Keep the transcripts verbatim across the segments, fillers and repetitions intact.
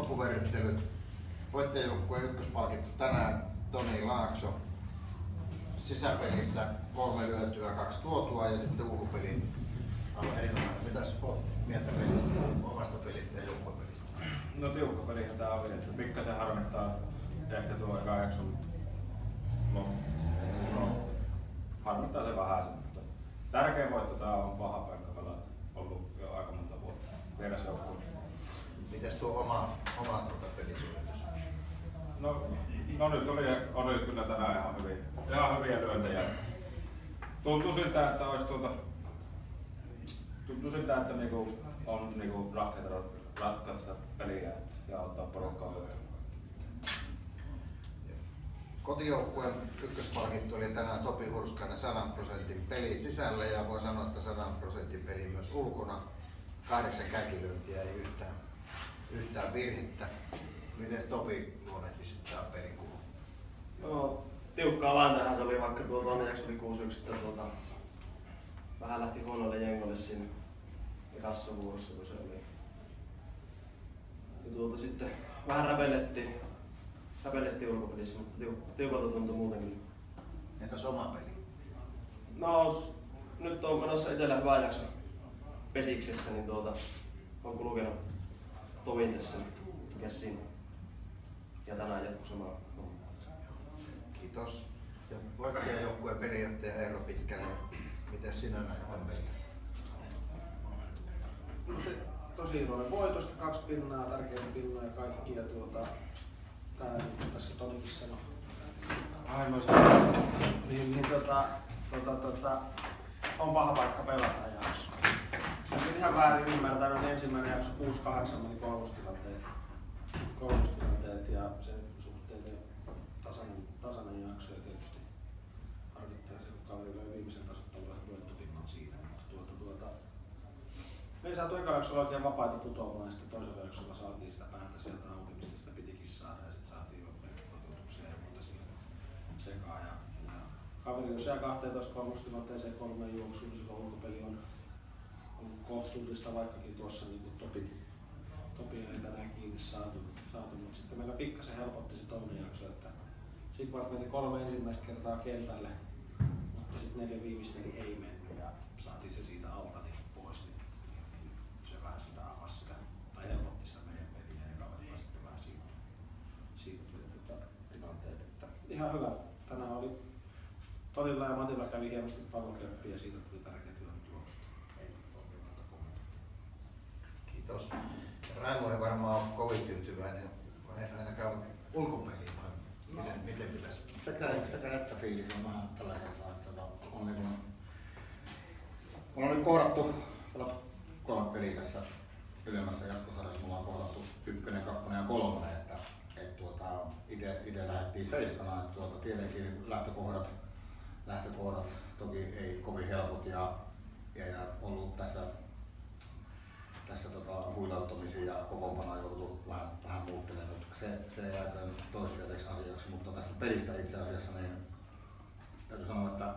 loppuverryttelyt. Voittajajoukkueen ykköspalkittu tänään Toni Laakso. Sisäpelissä kolme lyötyä, kaksi tuotua ja sitten ulkopeli aivan erinomainen. Mitäs olet mieltä pelistä, omasta pelistä ja joukkuepelistä? No tiukka pelihän tää oli, että pikkasen harmittaa ehkä tuo eka jakson no, no, harmittaa se vähän sen, mutta tärkein voitto tää on paha paikka pelata. Ollut jo aika monta vuotta vierasjoukkueella. Mites tuo oma, oma tuota pelisuoritus? No, no nyt oli, oli kyllä tänään ihan, hyvin, ihan hyviä lyöntejä. Tuntui siltä, että olisi tuota, tuntui siltä, että niinku on niinku rakkeita ratkaista peliä ja ottaa porukkaa hyötyä. Kotijoukkueen ykköspalkittu oli tänään Topi Hurskainen sadan prosentin peli sisällä ja voi sanoa, että sadan prosentin peli myös ulkona. Kahdeksan käkilyöntiä, ei yhtään, yhtään virhettä. Miten Topi luonnehtisit tämän pelin kuuluu? No, tiukkaa vääntähän se oli, vaikka tuo toinen jakso oli kuusi yksi, tuota, vähän lähti huonolle jengolle siinä ekassa vuorossa, kun se oli. Ja tuota sitten vähän räpelettiin, räpelettiin ulkopelissä, mutta tiukalta tuntui muutenkin. Entäs oma peli? No, nyt on menossa itsellä hyvä jakso Pesiksessä, niin tuota, on kulkenut Tovin tässä, mikä siinä. Ja tänään jatkuu samaa. Kiitos. Voittajajoukkueen pelijohtaja Eero Pitkänen, miten sinä näet tämän pelin? Tosi iloinen voitosta, kaksi pinnaa, tärkeitä pinnoja kaikki ja tuota, tää niin tässä Tonikin sanoi. Aivan Niin, niin tota, tota, tota, on paha paikka pelata jakso. Se on ihan väärin ymmärtänyt, niin ensimmäinen jakso kuusi kahdeksan meni kolmostilanteet, kolmostilanteet ja sen suhteen tasainen, tasainen jakso ja tietysti harvittaa se, kun kaveri löi viimeisen tasoittavalla voittopinnan siinä. Mutta tuota, tuota, me ei saatu eka jaksolla oikein vapaita putoamaan ja sitten toisella jaksolla saatiin sitä päätä sieltä auki, mistä sitä pitikin saada ja sitten saatiin jo pelkkikotutuksia ja muuta siihen sekaan. Ja, ja kaveri jos jää kahteentoista kolmostilanteeseen kolmeen juoksuun, niin silloin ulkopeli on kohtuullista, vaikkakin tuossa niin Topi, Topi ei tänään kiinni saatu, saatu, mutta sitten meillä pikkasen helpotti se toinen jakso, että Sigvard meni kolme ensimmäistä kertaa kentälle, mutta sitten neljä viimeistä niin ei mennyt ja saatiin se siitä alta niin pois, niin, niin se vähän sitä avasi sitä, tai helpotti sitä meidän peliä ja kaverilla sitten vähän siirtyi, siirtyi tuota, tilanteet, että ihan hyvä. Tänään oli Tonilla ja Matilla kävi hienosti pallokeppiä ja siitä tuli tärkeä työn tulosta. Kiitos. Raimo ei varmaan ole kovin tyytyväinen, ainakaan ulkopeliin, vai miten, miten pitäisi? Sekä, sekä että fiilis on vähän tällä kertaa, että on, niin kuin, on nyt kohdattu kolme peliä tässä ylemmässä jatkosarjassa, mulla on kohdattu ykkönen, kakkonen ja kolmonen, että et tuota, ite lähdettiin seiskana, että tuota, tietenkin lähtökohdat, lähtökohdat toki ei kovin helpot ja, ja, ja ollut tässä tässä tota, huilauttamisia ja kokoonpanoa jouduttu vähän, vähän muuttelemaan, mutta se, se jääköön toissijaiseksi asiaksi, mutta tästä pelistä itse asiassa niin täytyy sanoa, että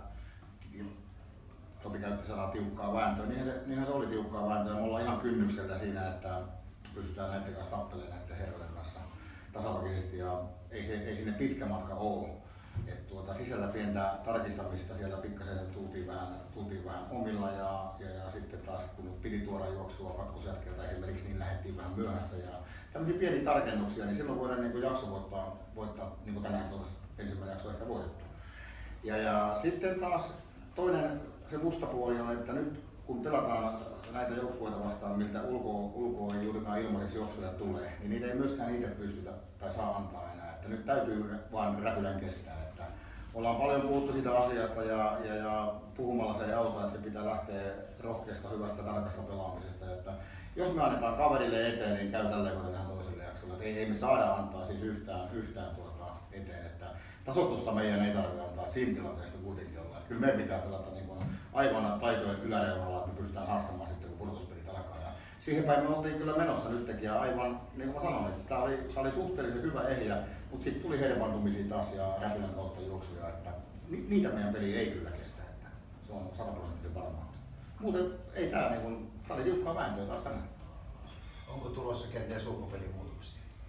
Topi käytti sanaa tiukkaa vääntöä, niinhän se, niinhän se oli tiukkaa vääntöä ja me ollaan ihan kynnyksellä siinä, että pystytään näiden kanssa tappelemaan näiden herrojen kanssa tasavakisesti ja ei, se, ei sinne pitkä matka ole. Et tuota, sisällä pientä tarkistamista, siellä pikkasen tultiin vähän, tultiin vähän omilla ja, ja, ja sitten taas kun piti tuoda juoksua kakkosjätkeltä esimerkiksi, niin lähdettiin vähän myöhässä. Ja tämmöisiä pieniä tarkennuksia, niin silloin voidaan niin jakso voittaa, voittaa niin kuin tänään tuossa ensimmäinen jakso ehkä voitettu. Ja, ja sitten taas toinen se musta puoli on, että nyt kun pelataan näitä joukkueita vastaan, miltä ulkoa, ulkoa ei juurikaan ilmaiseksi juoksuja tulee, niin niitä ei myöskään itse pystytä tai saa antaa enää. Että nyt täytyy vaan räpylän kestää. Että ollaan paljon puhuttu siitä asiasta ja, ja, ja puhumalla se ei auta, että se pitää lähteä rohkeasta, hyvästä, tarkasta pelaamisesta. Että jos me annetaan kaverille eteen, niin käy tällä kuin tähän toiselle jaksolle. Että ei, ei me saada antaa siis yhtään, yhtään tuota eteen. Että tasoitusta meidän ei tarvitse antaa, että siinä tilanteessa me kuitenkin ollaan. Että kyllä meidän pitää pelata niin kuin aivan taitojen yläreunalla, että me pystytään haastamaan sitten, kun pudotuspelit alkaa. Ja siihen päin me oltiin kyllä menossa nytkin ja aivan, niin kuin mä sanoin, että tämä oli, tämä oli suhteellisen hyvä ehjä, mutta sitten tuli hervaantumisia taas ja räpylän kautta juoksuja, että niitä meidän peli ei kyllä kestä, että se on sataprosenttisen varmaa. Muuten ei tämä, niin kuin, tämä oli tiukkaa vääntöä taas tänään. Onko tulossa kenties ulkopelimuutoksia?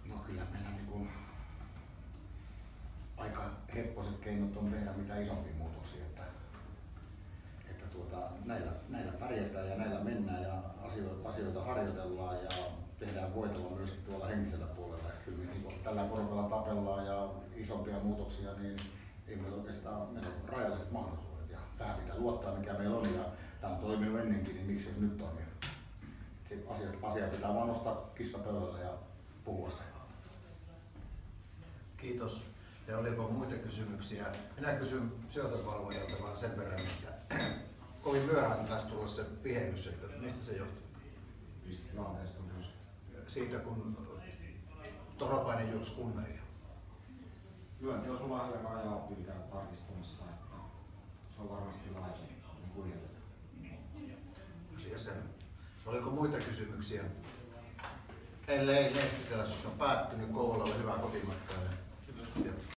No kyllä meillä niin kuin aika hepposet keinot on tehdä mitä isompia muutoksia, että, että tuota, näillä, näillä pärjätään ja näillä mennään ja asioita, asioita harjoitellaan ja tehdään voitella myöskin tuolla henkisellä puolella. Että kyllä me niin tällä korkealla tapellaan ja isompia muutoksia, niin ei meillä oikeastaan, meillä on rajalliset mahdollisuudet ja tähän pitää luottaa mikä meillä on ja tämä on toiminut ennenkin, niin miksi se nyt toimii. Se asiasta, asia pitää vaan nostaa kissa pöydälle ja puhua sen. Kiitos. Ja oliko muita kysymyksiä? Minä kysyn syötövalvojalta vaan sen verran, että kovin myöhään taisi tulla se vihellys, että mistä se johtuu? Mistä tilanteesta on kyse? Siitä kun Toropainen juoksi kunnaria. Lyönti on sulla hyvä rajaa pyydää tarkistamassa, että se on varmasti laite kuljetettu. Asia selvä. Oliko muita kysymyksiä? Ellei lehtitilaisuus on päättynyt, Kouvolalla hyvää kotimatkaa.